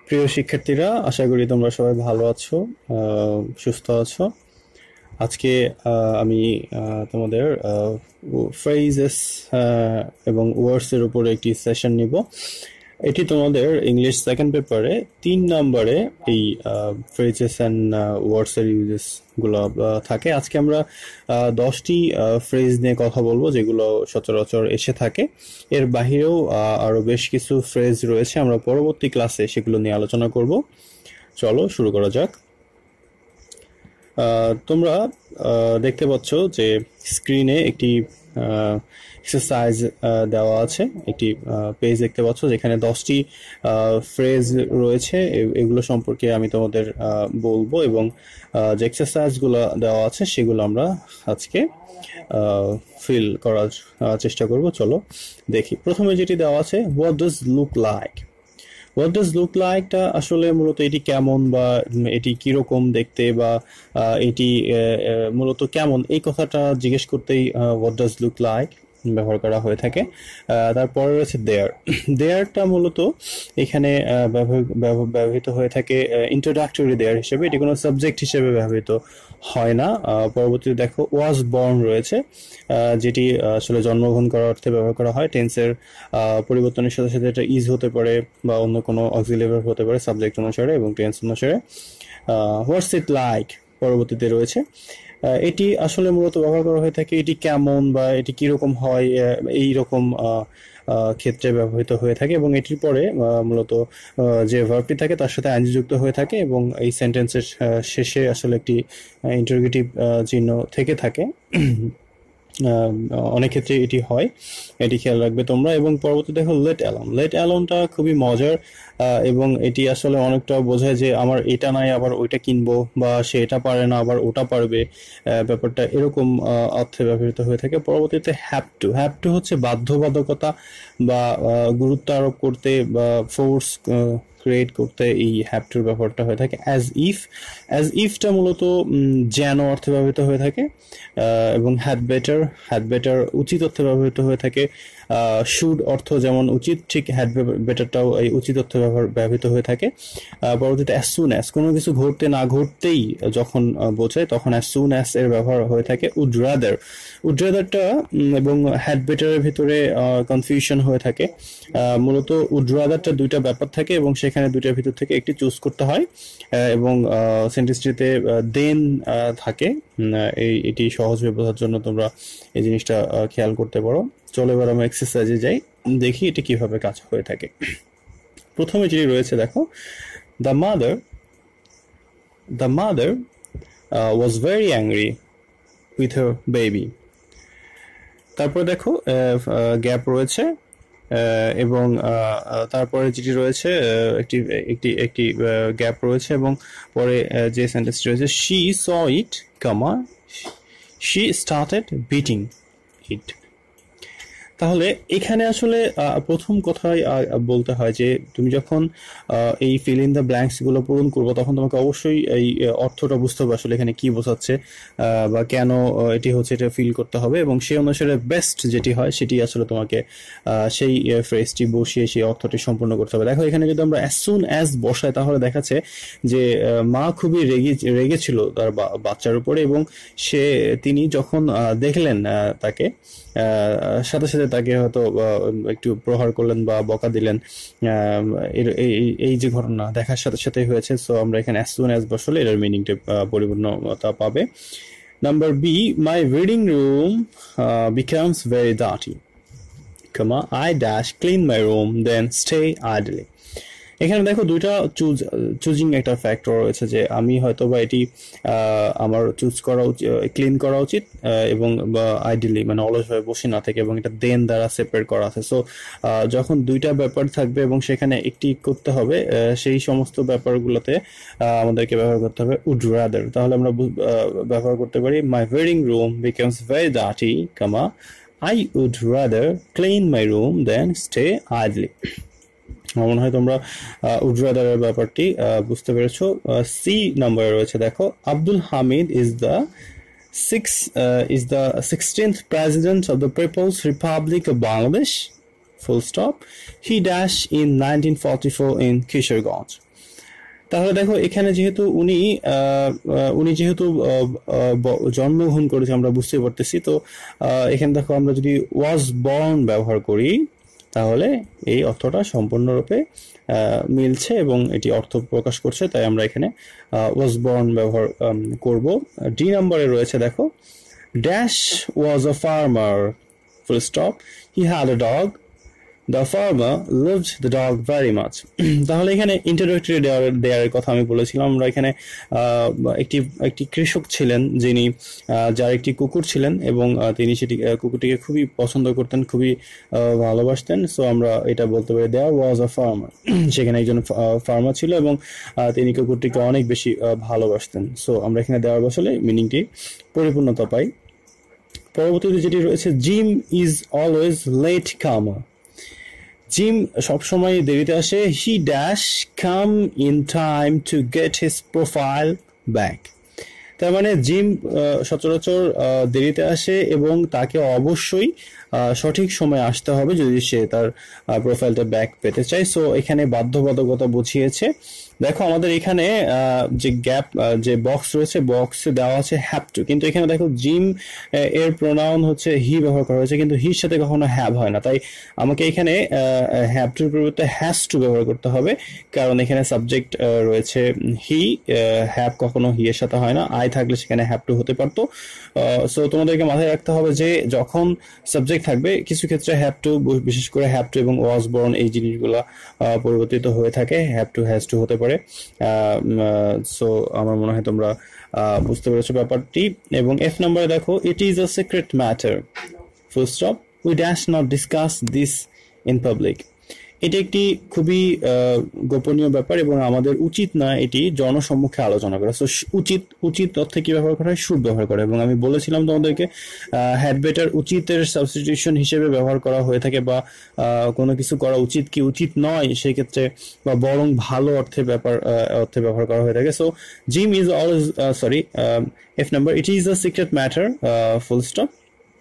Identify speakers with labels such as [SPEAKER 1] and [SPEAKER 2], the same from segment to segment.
[SPEAKER 1] প্রিয় শিক্ষার্থীরা, আশা করি তোমরা সবাই ভালো আছো, সুস্থ আছো। আজকে আমি তোমাদের ফ্রেজেস এবং ওয়ার্ডসের উপরে একটি সেশন নিব। এটি তোমাদের ইংলিশ সেকেন্ড পেপারে 3 নম্বরে এই ফ্রেজেস অ্যান্ড ওয়ার্ডসের ইউজেস গুলো থাকে। আজকে আমরা 10টি ফ্রেজ নিয়ে কথা বলবো যেগুলো সচরাচর এসে থাকে। এর বাহিরেও আরো বেশ কিছু ফ্রেজ রয়েছে, আমরা পরবর্তী ক্লাসে সেগুলো নিয়ে আলোচনা করব। চলো শুরু করা যাক। তোমরা দেখতে পাচ্ছ যে স্ক্রিনে একটি এক্সারসাইজ দেওয়া আছে, একটি পেজ দেখতে পাচ্ছ যেখানে 10টি ফ্রেজ রয়েছে। এগুলো সম্পর্কে আমি তোমাদের বলবো এবং যে এক্সারসাইজগুলো দেওয়া আছে সেগুলো আমরা আজকে ফিল করার চেষ্টা করব। চলো দেখি। প্রথমে যেটি দেওয়া আছে, what does look like. What does look লাইকটা আসলে মূলত এটি কেমন বা এটি কিরকম দেখতে বা এটি মূলত কেমন, এই কথাটা জিজ্ঞেস করতেই হোয়াট ডাজ লুক লাইক ব্যবহার করা হয়ে থাকে। তারপরে রয়েছে দেয়ার। দেয়ারটা মূলত এখানে ব্যবহৃত হয়ে থাকে ইন্ট্রোডাক্টরি দেয়ার হিসেবে, এটি কোনো সাবজেক্ট হিসেবে ব্যবহৃত হয় না। পরবর্তীতে দেখো ওয়াজ বর্ন রয়েছে, যেটি আসলে জন্মগ্রহণ করার অর্থে ব্যবহার করা হয়। টেন্সের পরিবর্তনের সাথে সাথে এটা ইজ হতে পারে বা অন্য কোনো অক্সিলারি ভার্ব হতে পারে সাবজেক্ট অনুসারে এবং টেন্স অনুসারে। হোয়াটস ইট লাইক পরবর্তীতে রয়েছে। এটি আসলে মূলত ব্যবহার করা হয়ে থাকে এটি কেমন বা এটি কিরকম হয়, এই রকম ক্ষেত্রে ব্যবহৃত হয়ে থাকে এবং এটির পরে মূলত যে ভার্বটি থাকে তার সাথে আইএনজি যুক্ত হয়ে থাকে এবং এই সেন্টেন্সের শেষে আসলে একটি ইন্টারোগেটিভ চিহ্ন থেকে থাকে। অনেক ক্ষেত্রে এটি হয়, এটি খেয়াল রাখবে তোমরা। এবং পরবর্তী দেখো লেট অ্যালোন। লেট অ্যালোনটা খুবই মজার এবং এটি আসলে অনেকটা বোঝায় যে আমার এটা নাই আবার ওইটা কিনবো, বা সে এটা পারে না আবার ওটা পারবে, ব্যাপারটা এরকম অর্থে ব্যবহৃত হয়ে থাকে। পরবর্তীতে হ্যাভ টু। হ্যাভ টু হচ্ছে বাধ্যবাধকতা বা গুরুত্ব আরোপ করতে বা ফোর্স ক্রিয়েট করতে এই হ্যাভ টুর ব্যবহারটা হয়ে থাকে। As if. অ্যাজ ইফটা মূলত যেন অর্থে ব্যবহৃত হয়ে থাকে এবং হ্যাড বেটার। হ্যাড বেটার উচিত অর্থে ব্যবহৃত হয়ে থাকে। শুড অর্থ যেমন উচিত, ঠিক হ্যাড বেটারটাও এই উচিত অর্থে ব্যবহৃত হয়ে থাকে। পরবর্তীতে অ্যাজ সুন অ্যাজ, কোনো কিছু ঘটতে না ঘটতেই যখন বোঝায় তখন অ্যাজ সুন অ্যাজ এর ব্যবহার হয়ে থাকে। Would rather. উড রাদারটা এবং হ্যাড বেটারের ভিতরে কনফিউশন হয়ে থাকে। মূলত উড রাদারটা দুইটা ব্যাপার থাকে এবং সেখানে দুইটার ভিতর থেকে একটি চুজ করতে হয় এবং সেন্টেন্সটিতে দেন থাকে। এটি সহজভাবে বোঝার জন্য তোমরা এই জিনিসটা খেয়াল করতে পারো। চলো এবার আমরা এক্সারসাইজে যাই, দেখি এটি কিভাবে কাজ হয়ে থাকে। প্রথমে যেটি রয়েছে দেখো, the mother was very angry with her baby. তারপরে দেখো গ্যাপ রয়েছে এবং তারপরে যেটি রয়েছে একটি গ্যাপ রয়েছে এবং পরে যে সেন্টেন্সটি রয়েছে, she saw it, she started beating it. তাহলে এখানে আসলে প্রথম কথাই বলতে হয় যে তুমি যখন এই ফিল ইন দ্য ব্ল্যাঙ্কস গুলো পূরণ করবো তখন তোমাকে অবশ্যই এই অর্থটা বুঝতে হবে আসলে এখানে কি বোঝাচ্ছে বা কেন এটি হচ্ছে, এটা ফিল করতে হবে এবং সেই অনুসারে বেস্ট যেটি হয় সেটি আসলে তোমাকে সেই ফ্রেজটি বসিয়ে সেই অর্থটি সম্পূর্ণ করতে হবে। দেখো এখানে যদি আমরা অ্যাজ সুন অ্যাজ বসাই তাহলে দেখাচ্ছে যে মা খুবই রেগেছিল তার বাচ্চার উপরে এবং তিনি যখন দেখলেন তাকে সাথে সাথে তাকে হয়তো একটু প্রহার করলেন বা বকা দিলেন। এই যে ঘটনা দেখার সাথে সাথে হয়েছে, সো আমরা এখানে অ্যাজ সুন অ্যাজ বসলে এর মিনিংটা পরিপূর্ণতা পাবে। Number B, my reading room becomes very dirty, I dash clean my room then stay idly. এখানে দেখো দুইটা চুজিং একটা ফ্যাক্টর রয়েছে যে আমি হয়তো বা এটি আমার চুজ করা উচিত, ক্লিন করা উচিত এবং আইডিয়ালি মানে অলসভাবে বসে না থেকে, এবং এটা দেন দ্বারা সেপারেট করা আছে। সো যখন দুইটা ব্যাপার থাকবে এবং সেখানে একটি করতে হবে, সেই সমস্ত ব্যাপারগুলোতে আমাদেরকে ব্যবহার করতে হবে উড রাদার। তাহলে আমরা ব্যবহার করতে পারি my reading room becomes very dirty, I would rather clean my room then stay idly. আমার মনে হয় তোমরা উড রাদারের ব্যাপারটি বুঝতে পেরেছো। সি নম্বরে রয়েছে দেখো, Abdul Hamid is the 16th president of the People's Republic of Bangladesh, full stop. He dashed in 1944 in Kisharganj. তাহলে দেখো এখানে যেহেতু উনি যেহেতু জন্মগ্রহণ করেছে আমরা বুঝতে পারতেছি, তো এখানে দেখো আমরা যদি ওয়াজ বর্ন ব্যবহার করি তাহলে এই অর্থটা সম্পূর্ণরূপে মিলছে এবং এটি অর্থ প্রকাশ করছে, তাই আমরা এখানে ওয়াজ বর্ন ব্যবহার করব। ডি নম্বরে রয়েছে দেখো, dash was a farmer, full stop, he had a dog, the farmer loved the dog very much. তাহলে এখানে ইন্ট্রোডাক্টরি দেওয়ার কথা আমি বলেছিলাম। আমরা এখানে একটি কৃষক ছিলেন যিনি যার একটি কুকুর ছিলেন এবং তিনি কুকুরটিকে খুবই পছন্দ করতেন, খুবই ভালোবাসতেন। সো আমরা এটা বলতে পারি দেয়ার ওয়াজ আ ফার্মার, সেখানে একজন ফার্মার ছিল এবং তিনি কুকুরটিকে অনেক বেশি ভালোবাসতেন। সো আমরা এখানে দেওয়ার বসলে মিনিংটি পরিপূর্ণতা পাই। পরবর্তীতে যেটি রয়েছে, Jim is always late comer, Jim সবসময় দেরিতে আসে। He dash come in time to get his profile back. তার মানে জিম সচরাচর দেরিতে আসে এবং তাকে অবশ্যই সঠিক সময় আসতে হবে যদি সে তার প্রোফাইলটা ব্যাক পেতে চায়। সো এখানে বাধ্যবাধকতা বুঝিয়েছে। দেখো আমাদের এখানে যে গ্যাপ যে বক্স রয়েছে, বক্সে দেওয়া আছে হ্যাভ টু, কিন্তু এখানে দেখো জিম এর প্রোনাউন হচ্ছে হি ব্যবহার করা হয়েছে, কিন্তু হির সাথে কখনো হ্যাভ হয় না, তাই আমাকে এখানে হ্যাভ টুর পরিবর্তে হ্যাজ টু ব্যবহার করতে হবে, কারণ এখানে সাবজেক্ট রয়েছে হি, হ্যাভ কখনো হি এর সাথে হয় না। আই থাকলে সেখানে হ্যাভ টু হতে পারতো। সো তোমাদেরকে মাথায় রাখতে হবে যে যখন সাবজেক্ট থাকবে কিছু ক্ষেত্রে হ্যাভ টু, বিশেষ করে হ্যাভ টু এবং ওয়াজ বর্ন এই জিনিসগুলো পরিবর্তিত হয়ে থাকে, হ্যাভ টু হ্যাজ টু হতে পারে। সো আমার মনে হয় তোমরা বুঝতে পেরেছো ব্যাপারটি। এবং এফ নম্বরে দেখো, it is a secret matter, full stop, we dash not discuss this in public. এটি একটি খুবই গোপনীয় ব্যাপার এবং আমাদের উচিত না এটি জনসম্মুখে আলোচনা করা। সো উচিত অর্থে কি ব্যবহার করা হয়, শুড ব্যবহার করা। এবং আমি বলেছিলাম তোমাদেরকে হ্যাড বেটার উচিতের সাবস্টিটিউশন হিসেবে ব্যবহার করা হয়ে থাকে, বা কোনো কিছু করা উচিত কি উচিত নয় সেই ক্ষেত্রে, বা বরং ভালো অর্থে ব্যবহার করা হয়ে থাকে। So Jim is always F number, it is a secret matter, full stop,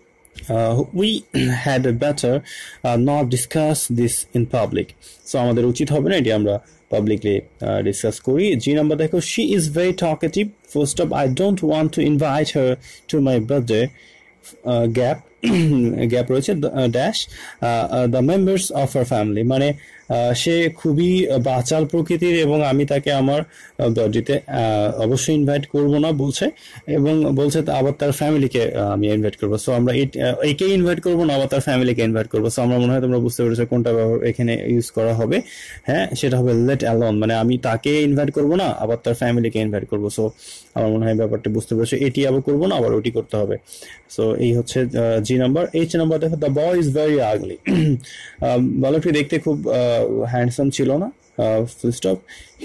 [SPEAKER 1] we had better not discuss this in public. So আমাদের উচিত হবে না এটি আমরা পাবলিকলি ডিসকাস করি। জি নাম্বার দেখো, she is very talkative, full stop, I don't want to invite her to my birthday, gap gap রয়েছে, dash the members of her family, মানে সে খুবই বাচাল প্রকৃতির এবং আমি তাকে আমার বার্থডেতে অবশ্যই ইনভাইট করব না বলছে, এবং বলছে আবার তার ফ্যামিলিকে আমি ইনভাইট করবো। সো আমরা একে ইনভাইট করবো না, আবার তার ফ্যামিলিকে ইনভাইট করবো। সো আমরা মনে হয় তোমরা বুঝতে পেরেছো কোনটা এখানে ইউজ করা হবে। হ্যাঁ, সেটা হবে লেট অ্যালোন, মানে আমি তাকে ইনভাইট করবো না, আবার তার ফ্যামিলিকে ইনভাইট করবো। সো আমার মনে হয় ব্যাপারটা বুঝতে পেরেছো, এটি আবার করবো না, আবার ওটি করতে হবে। সো এই হচ্ছে জি নাম্বার। এইচ নাম্বার দেখো, the boy is very ugly, বালকটি দেখতে খুব হ্যান্ডসাম ছিল না, full stop,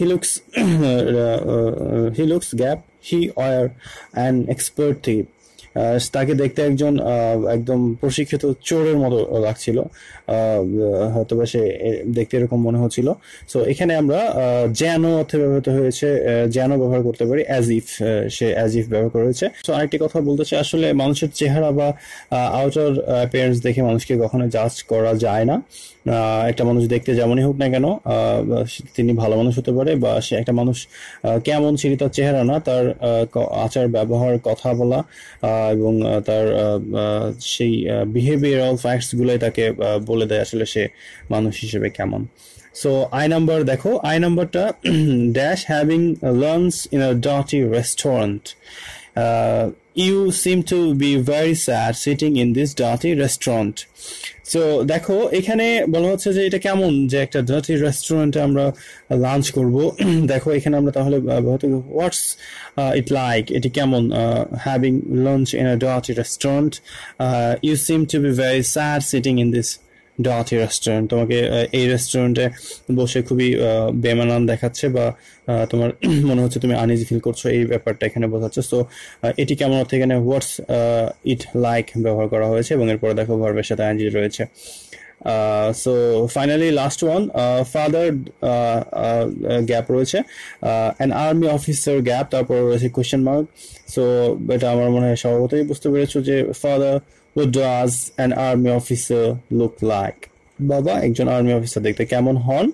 [SPEAKER 1] he looks gap, he or an expert thief, তাকে দেখতে একদম প্রশিক্ষিত চোরের মতো লাগছিল, হয়তো বা সে দেখতে এরকম মনে হচ্ছিল। সো এখানে আমরা যেন অর্থে ব্যবহৃত হয়েছে, যেন ব্যবহার করতে পারি, অ্যাজ ইফ, সে অ্যাজ ইফ ব্যবহার করেছে। সো আরেকটি কথা বলতে চাই, আসলে মানুষের চেহারা বা আউটার অ্যাপিয়ারেন্স দেখে মানুষকে কখনো জাজ করা যায় না। একটা মানুষ দেখতে যেমনই হোক না কেন, তিনি ভালো মানুষ হতে পারে, বা সে একটা মানুষ কেমন ছিল তার চেহারা না, তার আচার ব্যবহার, কথা বলা এবং তার সেই বিহেভিয়ারাল ফ্যাক্টস গুলোই তাকে বলে দেয় আসলে সে মানুষ হিসেবে কেমন। সো আই নাম্বার দেখো, আই নাম্বারটা, dash having lunch in a dirty restaurant, you seem to be very sad sitting in this dirty restaurant. So দেখো এখানে বলা হচ্ছে যে এটা কেমন যে একটা ডার্টি রেস্টুরেন্টে আমরা লাঞ্চ করব। দেখো এখানে আমরা তাহলে হোয়াটস ইট লাইক, এটি কেমন, having lunch in a dirty restaurant, you seem to be very sad sitting in this dirty restaurant, তোমাকে এই রেস্টুরেন্টে বসে খুবই বেমানান দেখাচ্ছে, বা তোমার মনে হচ্ছে তুমি আনইজি ফিল করছো, এই ব্যাপারটা এখানে বোঝাচ্ছে। সো এটি কেমন অর্থে এখানে হোয়াটস ইট লাইক ব্যবহার করা হয়েছে, এবং এরপরে দেখো ভার্বের সাথে আইএনজি রয়েছে। So finally last one, father gap রয়েছে, অ্যান আর্মি অফিসার গ্যাপ, তারপর রয়েছে কোয়েশ্চেন মার্ক। সো এটা আমার মনে হয় স্বভাবতই বুঝতে পেরেছো যে father, what does an army officer look like? বাবা একজন আর্মি অফিসার দেখতে কেমন হন?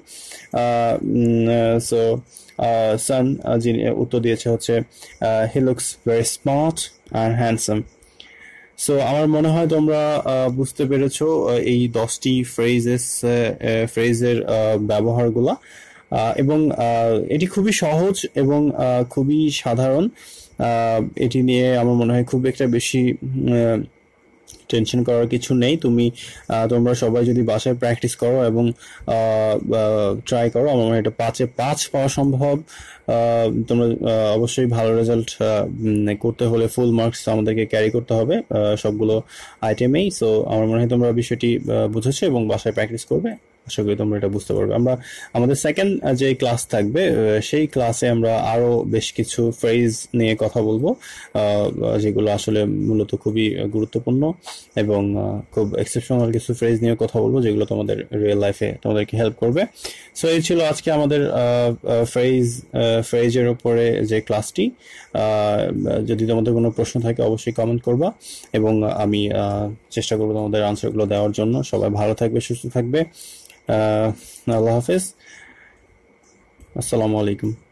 [SPEAKER 1] সো সান যিনি উত্তর দিয়েছে হচ্ছে he looks very smart and handsome. So আমার মনে হয় তোমরা বুঝতে পেরেছো এই 10টি ফ্রেজের ব্যবহারগুলা, এবং এটি খুবই সহজ এবং খুবই সাধারণ। এটি নিয়ে আমার মনে হয় খুব একটা বেশি টেনশন করার কিছু নেই। তোমরা সবাই যদি বাসায় প্র্যাকটিস করো এবং ট্রাই করো, আমার মনে হয় এটা 5-এ 5 পাওয়া সম্ভব। তোমরা অবশ্যই ভালো রেজাল্ট করতে হলে ফুল মার্কস আমাদেরকে ক্যারি করতে হবে সবগুলো আইটেমেই। সো আমার মনে হয় তোমরা বিষয়টি বুঝেছো এবং বাসায় প্র্যাকটিস করবে। আশা করি তোমরা এটা বুঝতে পারবে। আমাদের সেকেন্ড যে ক্লাস থাকবে সেই ক্লাসে আমরা আরো বেশ কিছু ফ্রেজ নিয়ে কথা বলবো, যেগুলো আসলে মূলত খুবই গুরুত্বপূর্ণ এবং খুব এক্সেপশনাল কিছু ফ্রেজ নিয়ে কথা বলবো, যেগুলো তোমাদের রিয়েল লাইফে তোমাদেরকে হেল্প করবে। সো এই ছিল আজকে আমাদের ফ্রেজের উপরে যে ক্লাসটি। যদি তোমাদের কোনো প্রশ্ন থাকে অবশ্যই কমেন্ট করবা এবং আমি চেষ্টা করবো তোমাদের আনসারগুলো দেওয়ার জন্য। সবাই ভালো থাকবে, সুস্থ থাকবে। আল্লাহ হাফেজ, আসসালামু আলাইকুম।